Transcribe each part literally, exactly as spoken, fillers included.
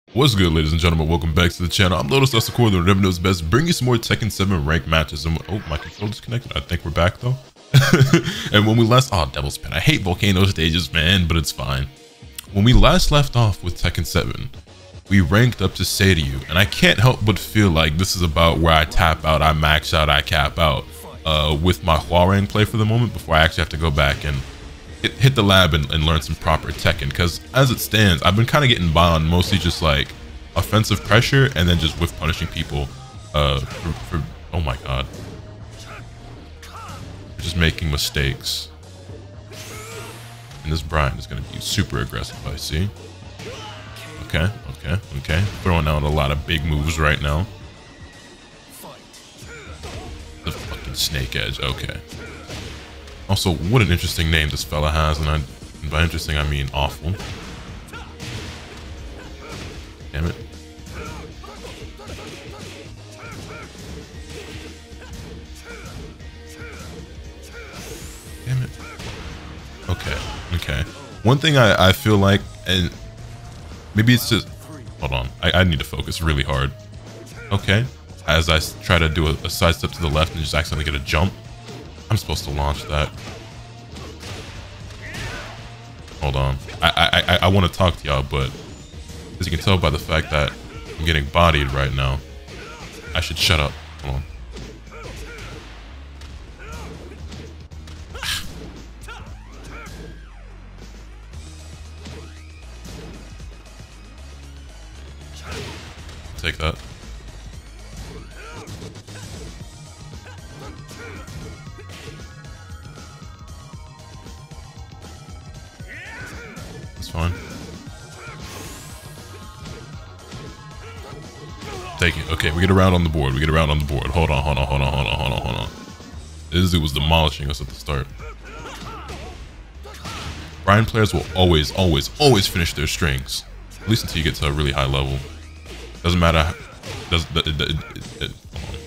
What's good, ladies and gentlemen? Welcome back to the channel. I'm Lotus Dustakor, the never knows best, bringing you some more Tekken seven ranked matches. And oh, my controller disconnected. I think we're back though. And when we last, oh, Devil's Pen. I hate volcano stages, man, but it's fine. When we last left off with Tekken seven, we ranked up to Seiryu, and I can't help but feel like this is about where I tap out, I max out, I cap out uh, with my Hwoarang play for the moment before I actually have to go back and hit, hit the lab and, and learn some proper Tekken. Because as it stands, I've been kind of getting by on mostly just like offensive pressure and then just whiff punishing people uh, for, for, oh my god, just making mistakes. And this Brian is going to be super aggressive, I see. Okay, okay, okay. Throwing out a lot of big moves right now. The fucking Snake Edge, okay. Also, what an interesting name this fella has, and, I, and by interesting I mean awful. Damn it. Damn it. Okay, okay. One thing I, I feel like, and maybe it's just, hold on, I, I need to focus really hard. Okay, as I try to do a, a side step to the left and just accidentally get a jump, I'm supposed to launch that. Hold on, I I, I, I want to talk to y'all, but as you can tell by the fact that I'm getting bodied right now, I should shut up. Hold on. Take that. That's fine. Take it. Okay, we get around on the board. We get around on the board. Hold on, hold on, hold on, hold on, hold on, hold on. This dude was demolishing us at the start. Brian players will always, always, always finish their strings. At least until you get to a really high level. Doesn't matter. Does it, it, it, it, it,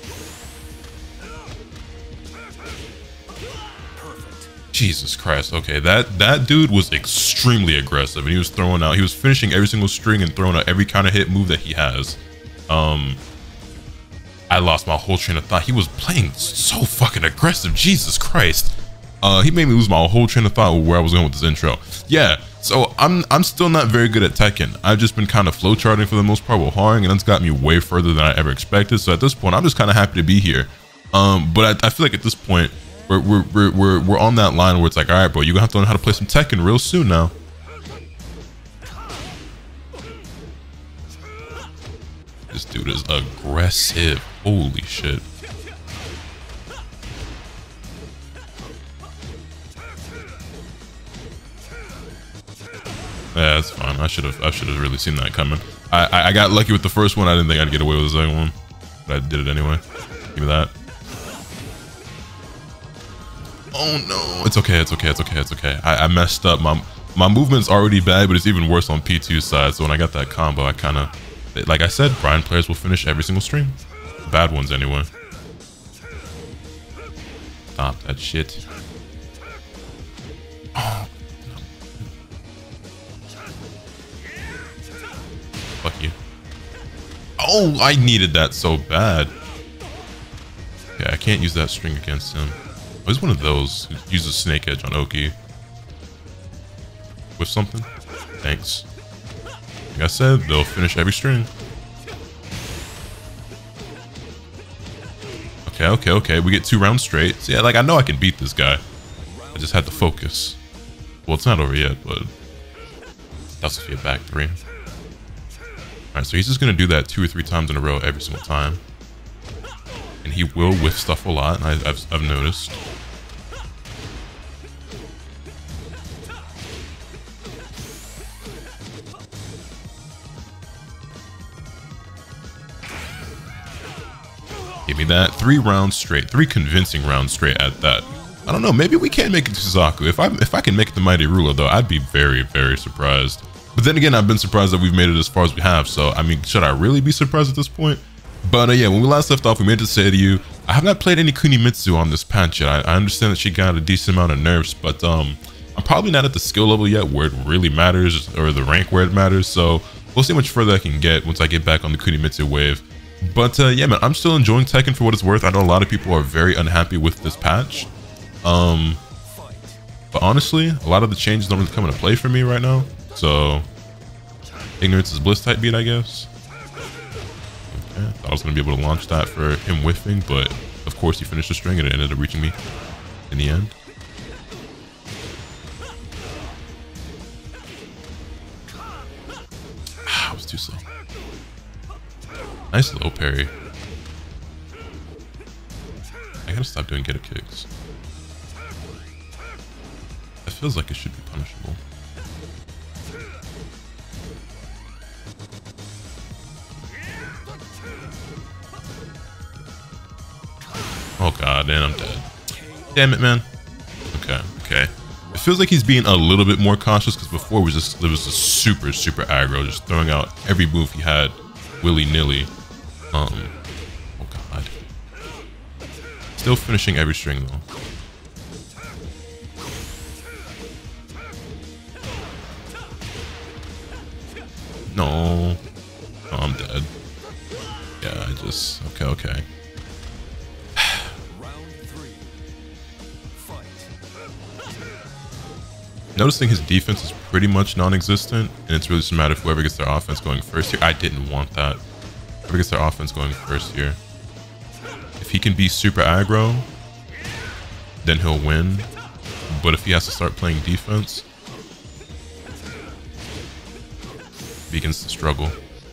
Jesus Christ. Okay, that that dude was extremely aggressive, and he was throwing out. He was finishing every single string and throwing out every kind of hit move that he has. Um, I lost my whole train of thought. He was playing so fucking aggressive. Jesus Christ. Uh, he made me lose my whole train of thought where I was going with this intro. Yeah. So I'm I'm still not very good at Tekken. I've just been kind of flowcharting for the most part with Hwoarang, and that's got me way further than I ever expected. So at this point, I'm just kind of happy to be here. Um, but I, I feel like at this point, we're we're we're we're we're on that line where it's like, all right, bro, you're gonna have to learn how to play some Tekken real soon now. This dude is aggressive. Holy shit. Yeah, that's fine. I should have I should have really seen that coming. I, I I got lucky with the first one. I didn't think I'd get away with the second one, but I did it anyway. Give me that. Oh no! It's okay. It's okay. It's okay. It's okay. I, I messed up. My my movement's already bad, but it's even worse on P two's side. So when I got that combo, I kind of, like I said, Brian players will finish every single stream. Bad ones anyway. Stop that shit. Oh. Fuck you. Oh, I needed that so bad. Yeah, I can't use that string against him. Oh, he's one of those who uses Snake Edge on Oki. With something? Thanks. Like I said, they'll finish every string. Okay, okay, okay. We get two rounds straight. So yeah, like I know I can beat this guy. I just had to focus. Well, it's not over yet, but that's Sophia back three. Alright, so he's just going to do that two or three times in a row every single time. And he will whiff stuff a lot, and I, I've, I've noticed. Give me that. Three rounds straight. Three convincing rounds straight at that. I don't know, maybe we can make it to Suzaku. If I, if I can make it to Mighty Ruler, though, I'd be very, very surprised. But then again, I've been surprised that we've made it as far as we have. So, I mean, should I really be surprised at this point? But uh, yeah, when we last left off, we made it to Seiryu. I have not played any Kunimitsu on this patch yet. I, I understand that she got a decent amount of nerfs, but um, I'm probably not at the skill level yet where it really matters, or the rank where it matters. So we'll see how much further I can get once I get back on the Kunimitsu wave. But uh, yeah, man, I'm still enjoying Tekken for what it's worth. I know a lot of people are very unhappy with this patch. Um, but honestly, a lot of the changes don't really come into play for me right now. So, ignorance is bliss type beat, I guess. Okay, thought I was going to be able to launch that for him whiffing, but of course he finished the string and it ended up reaching me in the end. Ah, I was too slow. Nice low parry. I gotta stop doing get-up kicks. That feels like it should be punishable. Oh god, and I'm dead. Damn it, man. Okay, okay. It feels like he's being a little bit more cautious because before it was just it was just super, super aggro, just throwing out every move he had willy-nilly. Um, oh god. Still finishing every string though. No. Oh, I'm dead. Yeah, I just, okay, okay. Noticing his defense is pretty much non-existent, and it's really just a matter of whoever gets their offense going first here. I didn't want that. Whoever gets their offense going first here. If he can be super aggro, then he'll win. But if he has to start playing defense, he begins to struggle.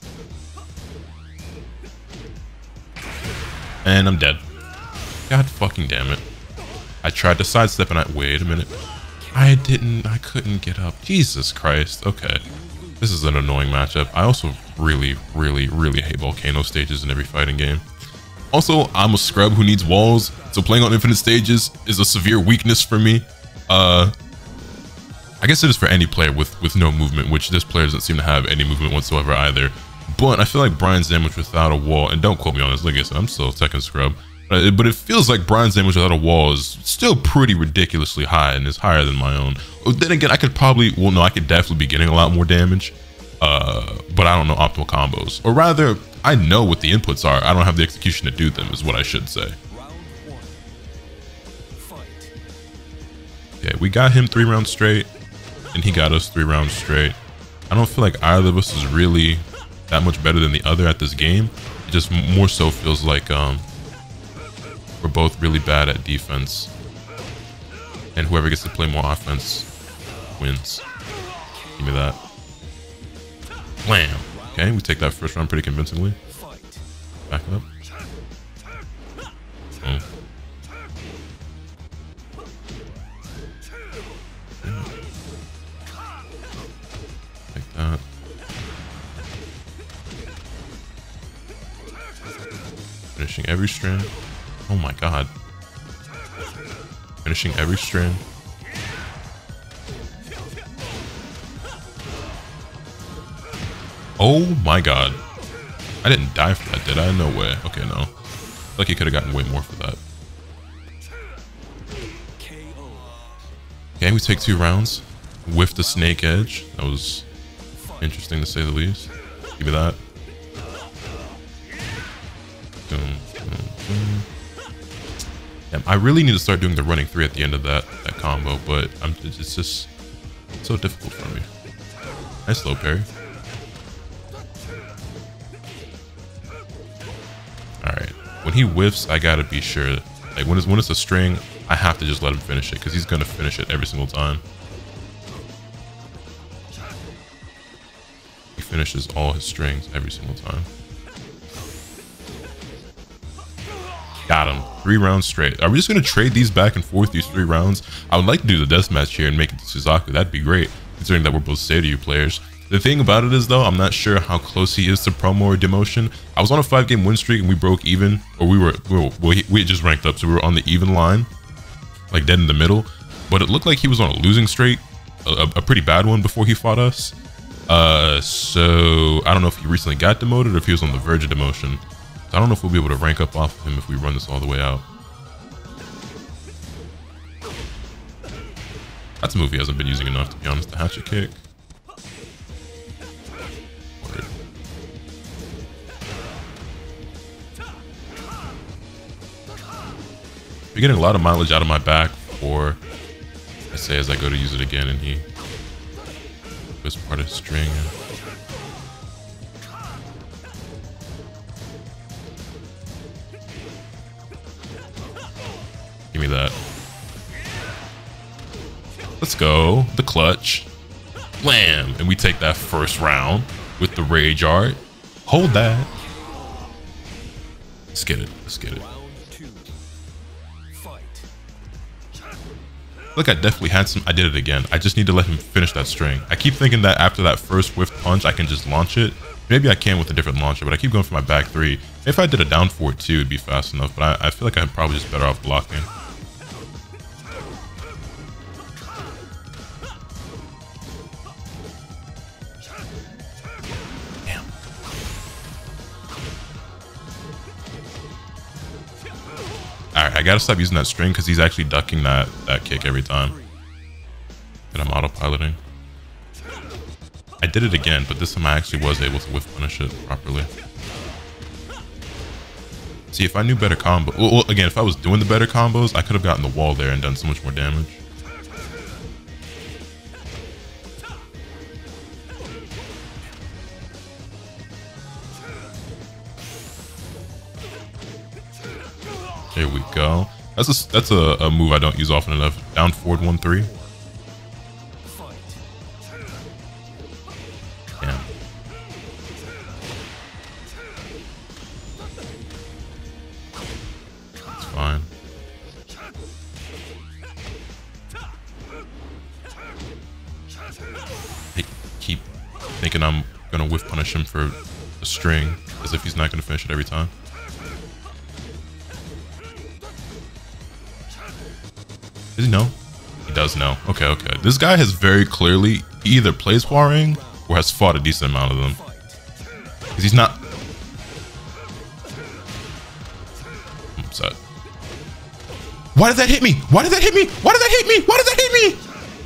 And I'm dead. God fucking damn it. I tried to sidestep and I- wait a minute. I didn't, I couldn't get up. Jesus Christ. Okay. This is an annoying matchup. I also really, really, really hate volcano stages in every fighting game. Also, I'm a scrub who needs walls, so playing on infinite stages is a severe weakness for me. Uh, I guess it is for any player with, with no movement, which this player doesn't seem to have any movement whatsoever either. But I feel like Brian's damage without a wall, and don't quote me on this, like I said, I'm still a Tekken scrub. Uh, but it feels like Brian's damage without a wall is still pretty ridiculously high and is higher than my own. Then again, I could probably, well no, I could definitely be getting a lot more damage. Uh, but I don't know optimal combos. Or rather, I know what the inputs are. I don't have the execution to do them is what I should say. Okay, we got him three rounds straight. And he got us three rounds straight. I don't feel like either of us is really that much better than the other at this game. It just more so feels like um, we're both really bad at defense. And whoever gets to play more offense wins. Give me that. Blam! Okay, we take that first round pretty convincingly. Back up. Oh. Take that. Finishing every strand. Oh my god. Finishing every strand. Oh my god. I didn't die for that, did I? No way. Okay, no. Like he could have gotten way more for that. Okay, we take two rounds. With the snake edge. That was interesting to say the least. Give me that. Boom, boom, boom. Yeah, I really need to start doing the running three at the end of that, that combo, but I'm, it's just so difficult for me. Nice low parry. Alright, when he whiffs, I gotta be sure. Like, when it's, when it's a string, I have to just let him finish it, because he's gonna finish it every single time. He finishes all his strings every single time. Got him. Three rounds straight. Are we just gonna trade these back and forth, these three rounds? I would like to do the deathmatch here and make it to Suzaku. That'd be great, considering that we're both Seiryu players. The thing about it is, though, I'm not sure how close he is to promo or demotion. I was on a five-game win streak and we broke even, or we were, we were, we, we just ranked up, so we were on the even line, like dead in the middle. But it looked like he was on a losing streak, a, a pretty bad one before he fought us. Uh, so I don't know if he recently got demoted or if he was on the verge of demotion. So I don't know if we'll be able to rank up off of him if we run this all the way out. That's a move he hasn't been using enough, to be honest. The hatchet kick. You're getting a lot of mileage out of my back for, I say as I go to use it again, and he was part of string. Give me that. Let's go. The clutch. Blam! And we take that first round with the rage art. Hold that. Let's get it. Let's get it. Look, I definitely had some. I did it again. I just need to let him finish that string. I keep thinking that after that first whiff punch, I can just launch it. Maybe I can with a different launcher, but I keep going for my back three. If I did a down four too, it'd be fast enough, but I, I feel like I'm probably just better off blocking. Damn. Alright, I gotta stop using that string because he's actually ducking that, that kick every time. And I'm autopiloting. I did it again, but this time I actually was able to whiff punish it properly. See, if I knew better combo, well, well, again, if I was doing the better combos, I could have gotten the wall there and done so much more damage. Here we go. That's a, that's a, a move I don't use often enough. Down forward one three. Yeah. It's fine. I keep thinking I'm gonna whiff punish him for a string, as if he's not gonna finish it every time. Does he know? He does know. Okay, okay. This guy has very clearly he either plays Hwoarang or has fought a decent amount of them. Because he's not... I'm upset. Why did that hit me? Why did that hit me? Why did that hit me? Why did that hit me?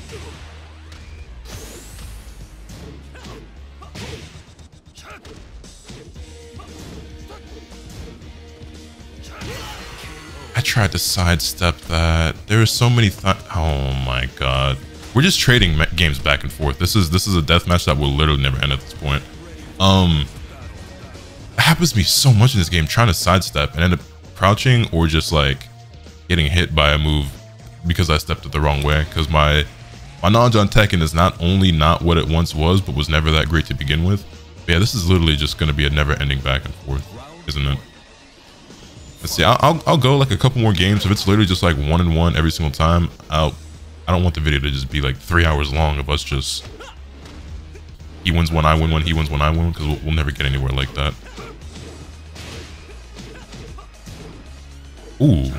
I tried to sidestep that. There are so many th oh my god. We're just trading games back and forth. This is this is a deathmatch that will literally never end at this point. Um, it happens to me so much in this game, trying to sidestep and end up crouching or just like getting hit by a move because I stepped it the wrong way. Because my my knowledge on Tekken is not only not what it once was, but was never that great to begin with. But yeah, this is literally just going to be a never-ending back and forth, isn't it? Let's see. I'll, I'll I'll go like a couple more games. If it's literally just like one and one every single time, I'll. I don't want the video to just be like three hours long of us just. He wins one, I win one. He wins one, I win one, because we'll, we'll never get anywhere like that. Ooh.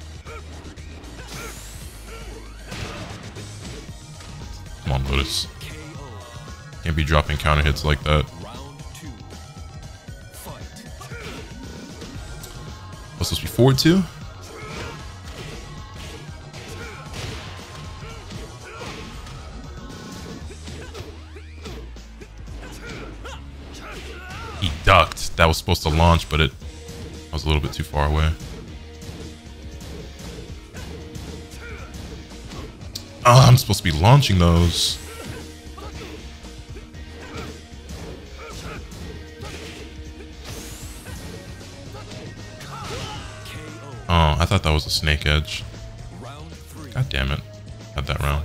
Come on, Lotus. Can't be dropping counter hits like that. What's supposed to be forward two? He ducked. That was supposed to launch, but it I was a little bit too far away. Oh, I'm supposed to be launching those. Oh, I thought that was a snake edge. God damn it. Had that round.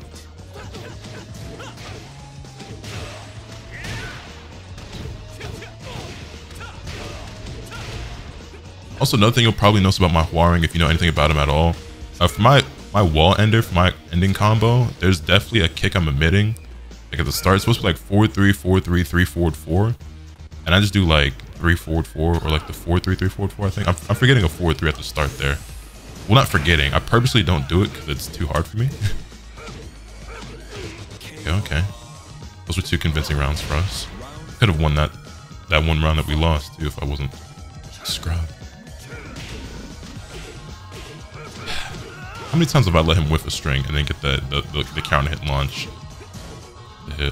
Also, another thing you'll probably notice about my Hwoarang, if you know anything about him at all, uh, for my, my wall ender, for my ending combo, there's definitely a kick I'm emitting. Like at the start, it's supposed to be like forward three, forward three, three, forward four. And I just do like three, forward four, or like the four, three, three, forward four, I think. I'm, I'm forgetting a forward three at the start there. Well, not forgetting. I purposely don't do it because it's too hard for me. Okay, okay. Those were two convincing rounds for us. Could have won that, that one round that we lost too if I wasn't scrubbed. How many times have I let him whiff a string and then get the, the, the, the counter hit launch to hit?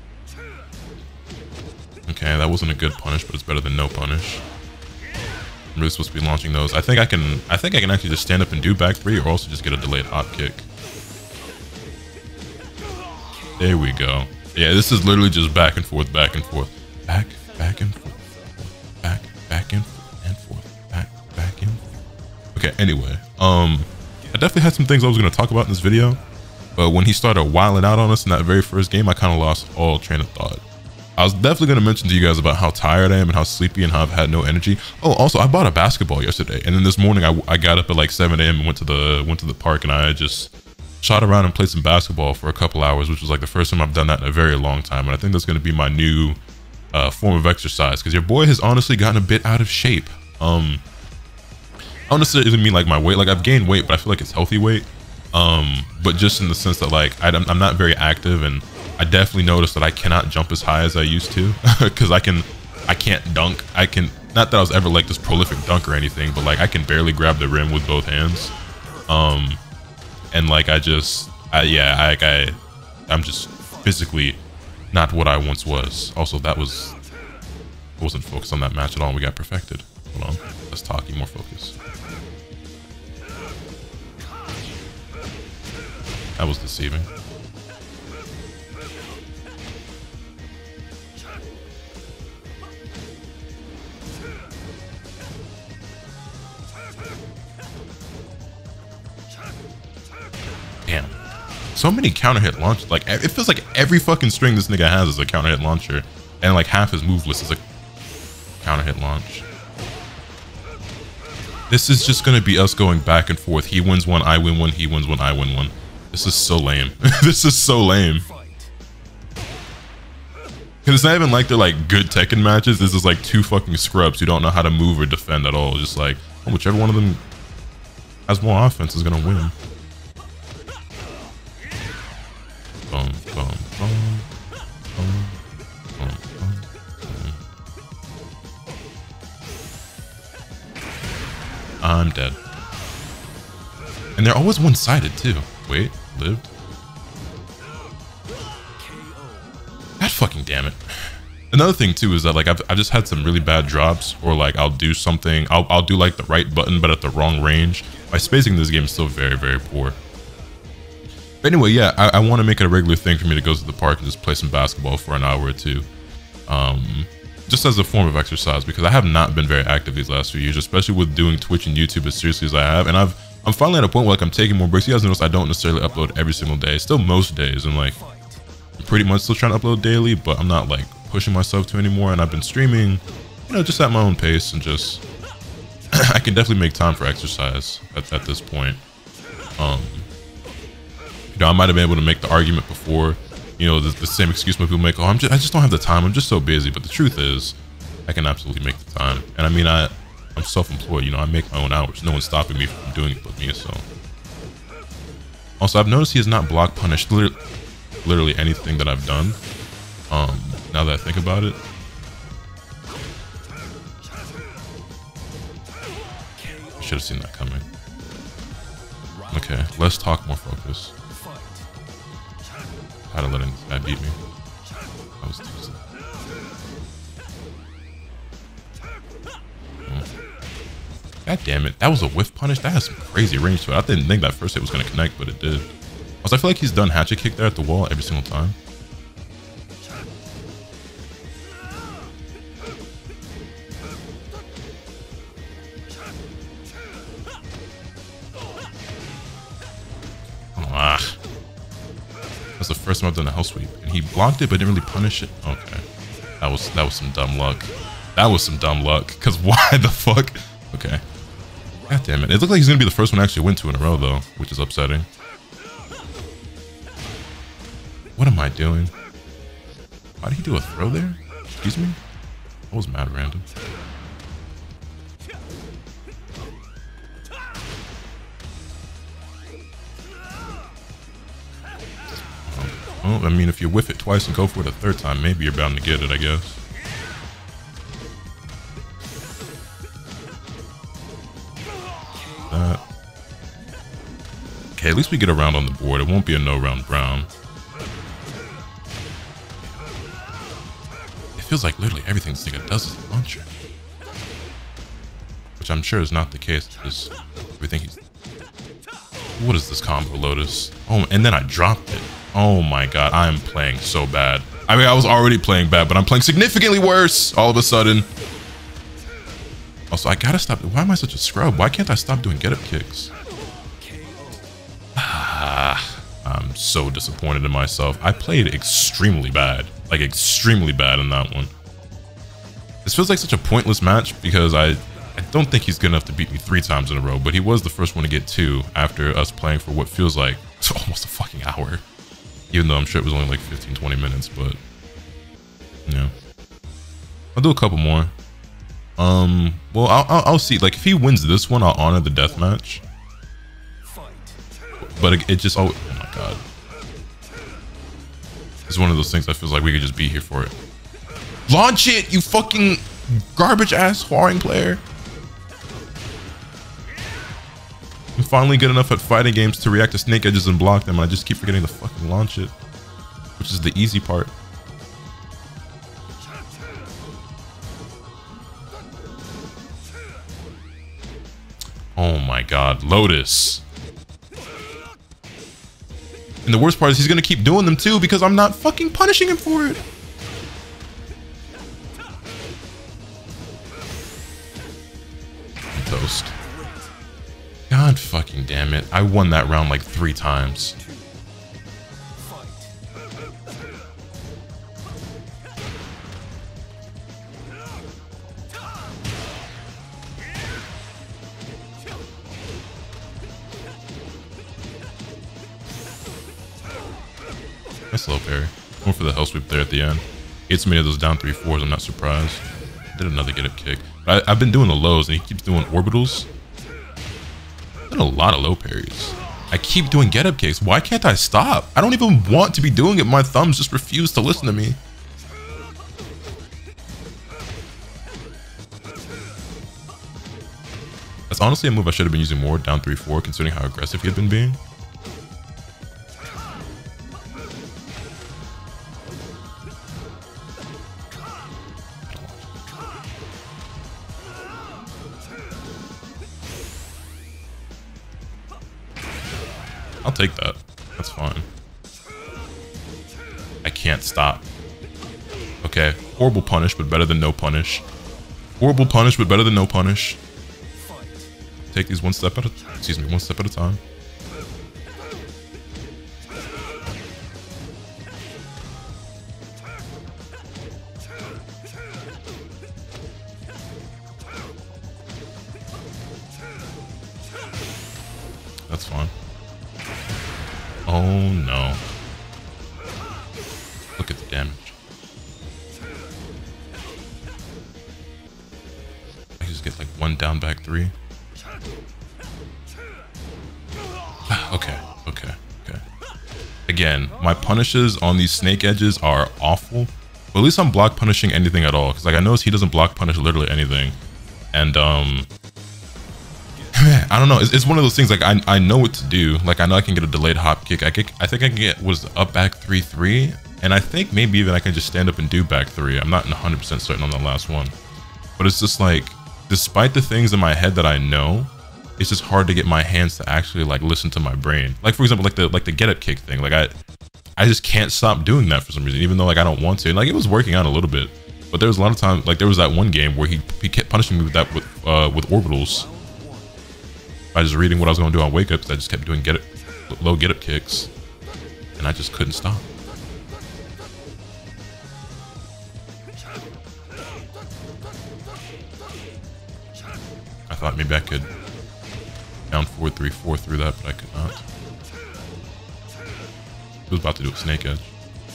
Okay, that wasn't a good punish, but it's better than no punish. I'm really supposed to be launching those. I think I can I think I can actually just stand up and do back three, or also just get a delayed hop kick. There we go. Yeah, this is literally just back and forth, back and forth. Back, back and forth. Back, back and forth, and forth. Back, back and forth. Okay, anyway. Um, I definitely had some things I was going to talk about in this video. But when he started wilding out on us in that very first game, I kind of lost all train of thought. I was definitely going to mention to you guys about how tired I am and how sleepy and how I've had no energy. Oh, also, I bought a basketball yesterday. And then this morning, I, I got up at like seven A M and went to the went to the park, and I just shot around and played some basketball for a couple hours, which was like the first time I've done that in a very long time. And I think that's going to be my new uh, form of exercise, because your boy has honestly gotten a bit out of shape. Um, I don't necessarily mean like my weight. Like, I've gained weight, but I feel like it's healthy weight. Um, but just in the sense that like I, I'm not very active, and I definitely noticed that I cannot jump as high as I used to, because I can, I can't dunk. I can, not that I was ever like this prolific dunk or anything, but like I can barely grab the rim with both hands. Um, and like I just, I, yeah, I, I, I'm just physically not what I once was. Also, that was, I wasn't focused on that match at all. We got perfected. Hold on, let's talk. More focus. That was deceiving. Damn. So many counter hit launch. Like, it feels like every fucking string this nigga has is a counter hit launcher. And like half his move list is a counter hit launch. This is just gonna be us going back and forth. He wins one, I win one, he wins one, I win one. This is so lame. This is so lame. Cause it's not even like they're like good Tekken matches. This is like two fucking scrubs who don't know how to move or defend at all. Just like, oh, whichever one of them has more offense is gonna win. Boom, boom, boom, boom, boom, boom, boom. I'm dead. And they're always one-sided too. Wait, lived? God fucking damn it. Another thing too is that like I've, I've just had some really bad drops, or like I'll do something, I'll, I'll do like the right button but at the wrong range. My spacing in this game is still very, very poor. But anyway, yeah, I, I want to make it a regular thing for me to go to the park and just play some basketball for an hour or two. Um, just as a form of exercise, because I have not been very active these last few years, especially with doing Twitch and YouTube as seriously as I have. And I've I'm finally at a point where like I'm taking more breaks. You guys notice I don't necessarily upload every single day. Still most days, and like I'm pretty much still trying to upload daily, but I'm not like pushing myself to anymore. And I've been streaming, you know, just at my own pace, and just I can definitely make time for exercise at, at this point. Um, you know, I might have been able to make the argument before, you know, the, the same excuse when people make, oh, I'm just, I just don't have the time. I'm just so busy. But the truth is, I can absolutely make the time. And I mean, I. I'm self-employed, you know, I make my own hours. No one's stopping me from doing it but me, so. Also, I've noticed he has not block punished literally, literally anything that I've done. Um, now that I think about it. Should have seen that coming. Okay, let's talk, more focus. How to letting this guy beat me. That was too sad. God damn it. That was a whiff punish. That has some crazy range to it. I didn't think that first hit was going to connect, but it did. Also, I feel like he's done hatchet kick there at the wall every single time. Ah. That's the first time I've done a hell sweep. And he blocked it, but didn't really punish it. Okay. That was, that was some dumb luck. That was some dumb luck. Because why the fuck? Okay. God damn it. It looks like he's going to be the first one to actually win two in a row, though, which is upsetting. What am I doing? Why did he do a throw there? Excuse me? That was mad random. Well, I mean, if you whiff it twice and go for it a third time, maybe you're bound to get it, I guess. That. Okay, at least we get a round on the board. It won't be a no-round brown. It feels like literally everything this nigga does is a launcher. which I'm sure is not the case. Because we think he's... What is this combo, Lotus? Oh, and then I dropped it. Oh my god, I'm playing so bad. I mean, I was already playing bad, but I'm playing significantly worse all of a sudden. Also, I gotta stop. Why am I such a scrub? Why can't I stop doing get-up kicks? Ah, I'm so disappointed in myself. I played extremely bad. Like, extremely bad in that one. This feels like such a pointless match because I, I don't think he's good enough to beat me three times in a row, but he was the first one to get two after us playing for what feels like almost a fucking hour. Even though I'm sure it was only like fifteen, twenty minutes, but yeah. I'll do a couple more. Um, well, I'll, I'll, I'll see. Like, if he wins this one, I'll honor the death match. But it, it just, oh, oh my god. It's one of those things that feels like we could just be here for it. Launch it, you fucking garbage ass Hwoarang player. I'm finally good enough at fighting games to react to snake edges and block them, and I just keep forgetting to fucking launch it, which is the easy part. Oh my god, Lotus. And the worst part is he's gonna keep doing them too because I'm not fucking punishing him for it. Toast. God fucking damn it. I won that round like three times. Nice little parry. Going for the hell sweep there at the end. Gets many of those down three fours, I'm not surprised. Did another get up kick. I, I've been doing the lows and he keeps doing orbitals. Done a lot of low parries. I keep doing get up kicks. Why can't I stop? I don't even want to be doing it. My thumbs just refuse to listen to me. That's honestly a move I should have been using more, down three four, considering how aggressive he had been being. I'll take that. That's fine. I can't stop. Okay. Horrible punish, but better than no punish. Horrible punish, but better than no punish. Take these one step at a excuse me, one step at a time. That's fine. Oh no. Look at the damage. I just get like one down back three. Okay, okay, okay. Again, my punishes on these snake edges are awful. But at least I'm block punishing anything at all. Because like I notice he doesn't block punish literally anything. And um man, I don't know. It's, it's one of those things like I I know what to do. Like I know I can get a delayed hop kick. I kick. I think I can get was up back three three, and I think maybe even I can just stand up and do back three. I'm not one hundred percent certain on the last one, but it's just like despite the things in my head that I know, it's just hard to get my hands to actually like listen to my brain. Like for example, like the like the get up kick thing. Like I I just can't stop doing that for some reason, even though like I don't want to. And, like it was working out a little bit, but there was a lot of times like there was that one game where he he kept punishing me with that with uh with orbitals. I was just reading what I was going to do on wake ups. I just kept doing get up, low get up kicks, and I just couldn't stop. I thought maybe I could down four three four through that, but I could not. He was about to do a snake edge.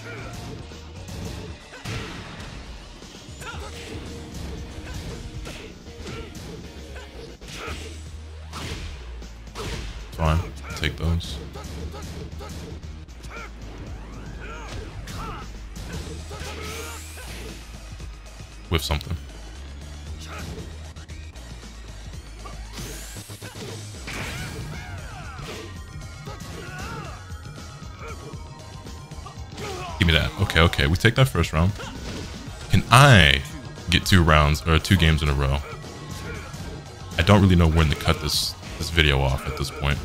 Fine, I'll take those. With something. Give me that. Okay, okay, we take that first round. Can I get two rounds or two games in a row? I don't really know when to cut this this video off at this point.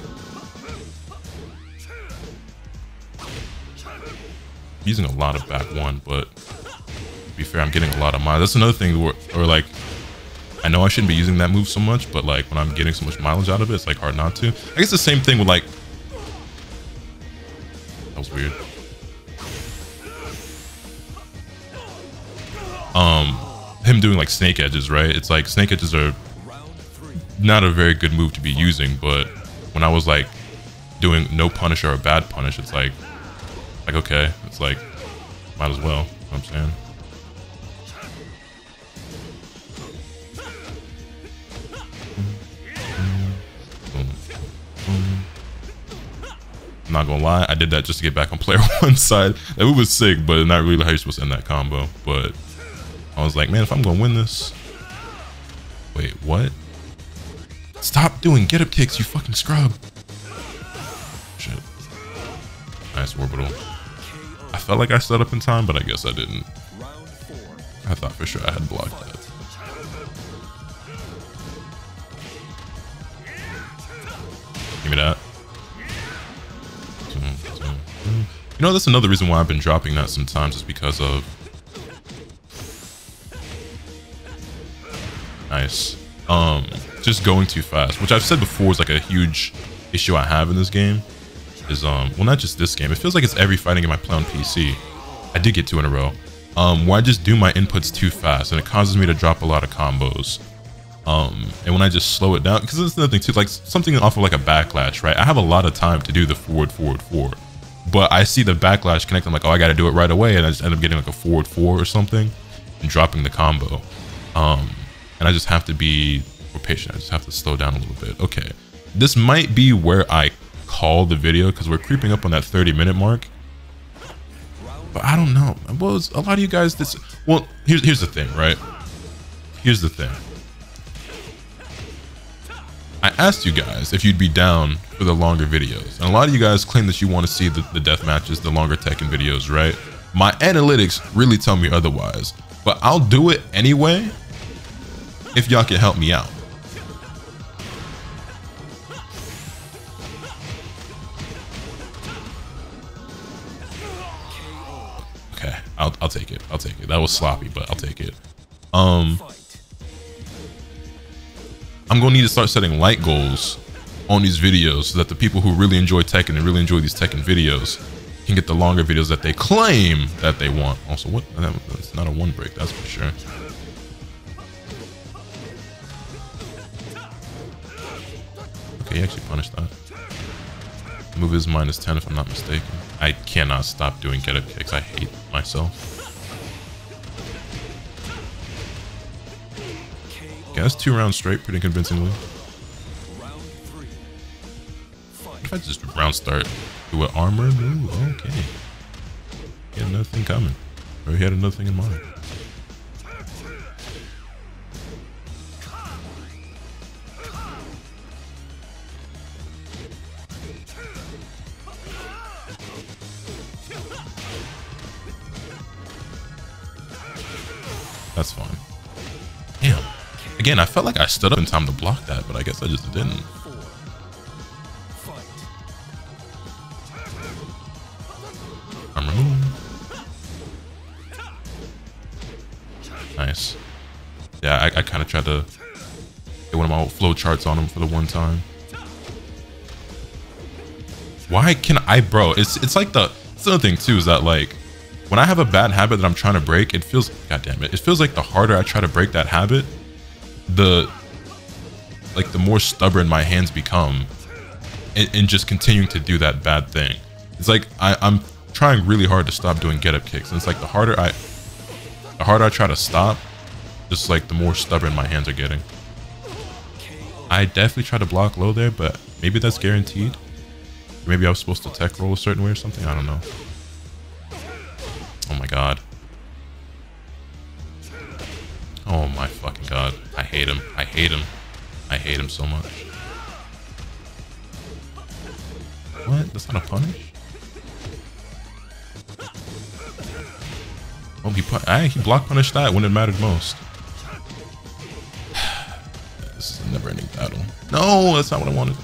I'm using a lot of back one, but to be fair, I'm getting a lot of mileage. That's another thing where, or like, I know I shouldn't be using that move so much, but like when I'm getting so much mileage out of it, it's like hard not to. I guess the same thing with like, that was weird. Um, him doing like snake edges, right? It's like snake edges are not a very good move to be using, but when I was like doing no punish or a bad punish, it's like, like okay, it's like, might as well, you know what I'm saying? I'm not gonna lie, I did that just to get back on player one side. That move was sick, but not really how you're supposed to end that combo. But I was like, man, if I'm gonna win this, wait, what? Stop doing get up kicks, you fucking scrub. Shit. Nice orbital. I felt like I set up in time, but I guess I didn't. I thought for sure I had blocked that. Give me that. You know, that's another reason why I've been dropping that sometimes, is because of... Nice. Um, just going too fast, which I've said before is like a huge issue I have in this game. Is, um, well, not just this game. It feels like it's every fighting game I play on P C. I did get two in a row. Um, where I just do my inputs too fast, and it causes me to drop a lot of combos. Um, and when I just slow it down, because there's another thing too, like something off of like a backlash, right? I have a lot of time to do the forward, forward, forward. But I see the backlash connect, I'm like, oh, I got to do it right away. And I just end up getting like a forward four or something and dropping the combo. Um, and I just have to be more patient. I just have to slow down a little bit. Okay. This might be where I call the video, because we're creeping up on that thirty minute mark. But I don't know. Well, a lot of you guys, this, well, here's, here's the thing, right? Here's the thing. I asked you guys if you'd be down for the longer videos, and a lot of you guys claim that you want to see the, the death matches, the longer Tekken videos, right? My analytics really tell me otherwise, but I'll do it anyway if y'all can help me out. Okay, I'll, I'll take it. I'll take it. That was sloppy, but I'll take it. Um... I'm going to need to start setting like goals on these videos so that the people who really enjoy Tekken and really enjoy these Tekken videos can get the longer videos that they claim that they want. Also, what? That's not a one break, that's for sure. Okay, he actually punished that. The move is minus ten if I'm not mistaken. I cannot stop doing get up kicks. I hate myself. Yeah, that's two rounds straight, pretty convincingly. What if I just round start do an armor move? Okay. He had another thing coming. Or he had another thing in mind. That's fine. Damn. Again, I felt like I stood up in time to block that, but I guess I just didn't. I'm removing. Nice. Yeah, I, I kind of tried to get one of my old flow charts on him for the one time. Why can I, bro? It's it's like the, it's the other thing too, is that like, when I have a bad habit that I'm trying to break, it feels, god damn it, it feels like the harder I try to break that habit, the like the more stubborn my hands become in, in just continuing to do that bad thing. It's like I, I'm trying really hard to stop doing get up kicks, and it's like the harder I the harder I try to stop, just like the more stubborn my hands are getting. I definitely try to block low there, but maybe that's guaranteed. Maybe I was supposed to tech roll a certain way or something, I don't know. Oh my god. Oh my fucking god. I hate him. I hate him. I hate him so much. What? That's not a punish? Oh, he put. I he block punished that when it mattered most. This is never-ending battle. No, that's not what I wanted.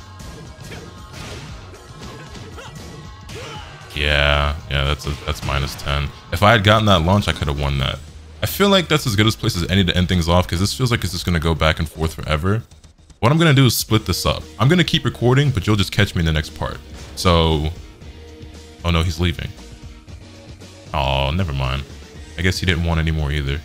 Yeah, yeah, that's a, that's minus ten. If I had gotten that launch, I could have won that. I feel like that's as good a place as any to end things off, because this feels like it's just going to go back and forth forever. What I'm going to do is split this up. I'm going to keep recording, but you'll just catch me in the next part. So... Oh no, he's leaving. Oh, never mind. I guess he didn't want any more either.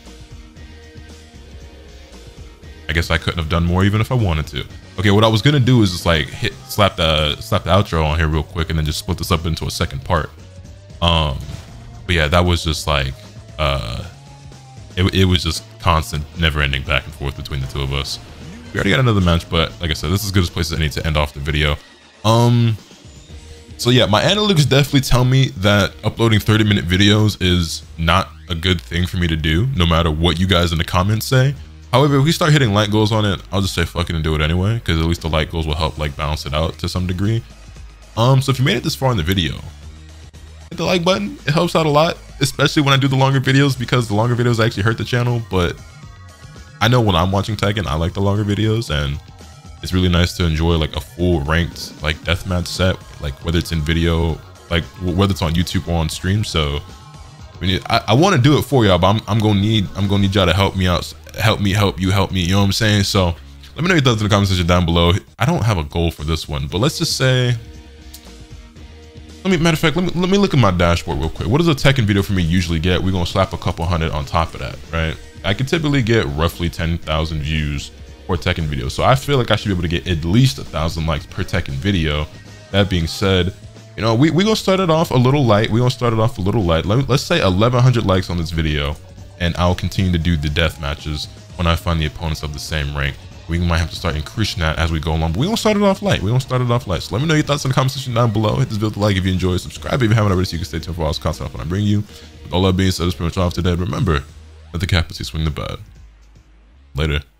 I guess I couldn't have done more even if I wanted to. Okay, what I was gonna do is just like hit slap the slap the outro on here real quick and then just split this up into a second part. Um, but yeah, that was just like uh, it it was just constant, never-ending back and forth between the two of us. We already got another match, but like I said, this is as good a place as any to end off the video. Um, so yeah, my analytics definitely tell me that uploading thirty minute videos is not a good thing for me to do, no matter what you guys in the comments say. However, if we start hitting like goals on it, I'll just say fuck it and do it anyway, because at least the like goals will help like balance it out to some degree. Um, so if you made it this far in the video, hit the like button. It helps out a lot, especially when I do the longer videos, because the longer videos actually hurt the channel. But I know when I'm watching Tekken, I like the longer videos, and it's really nice to enjoy like a full ranked like deathmatch set, like whether it's in video, like whether it's on YouTube or on stream. So I mean, I, I want to do it for y'all, but I'm, I'm gonna need I'm gonna need y'all to help me out. Help me, help you, help me. You know what I'm saying? So let me know your thoughts in the comment section down below. I don't have a goal for this one, but let's just say, let me, matter of fact, let me, let me look at my dashboard real quick. What does a Tekken video for me usually get? We're going to slap a couple hundred on top of that, right? I could typically get roughly ten thousand views for a Tekken video. So I feel like I should be able to get at least a thousand likes per Tekken video. That being said, you know, we, we're going to start it off a little light. We're going to start it off a little light. Let me, let's say eleven hundred likes on this video. And I'll continue to do the death matches when I find the opponents of the same rank. We might have to start increasing that as we go along, but we're gonna start it off light. We're gonna start it off light. So let me know your thoughts in the comment section down below. Hit this video with a like if you enjoy. Subscribe if you haven't already so you can stay tuned for all this content when I bring you. With all that being said, that's pretty much all for today. Remember, let the capital swing the bat. Later.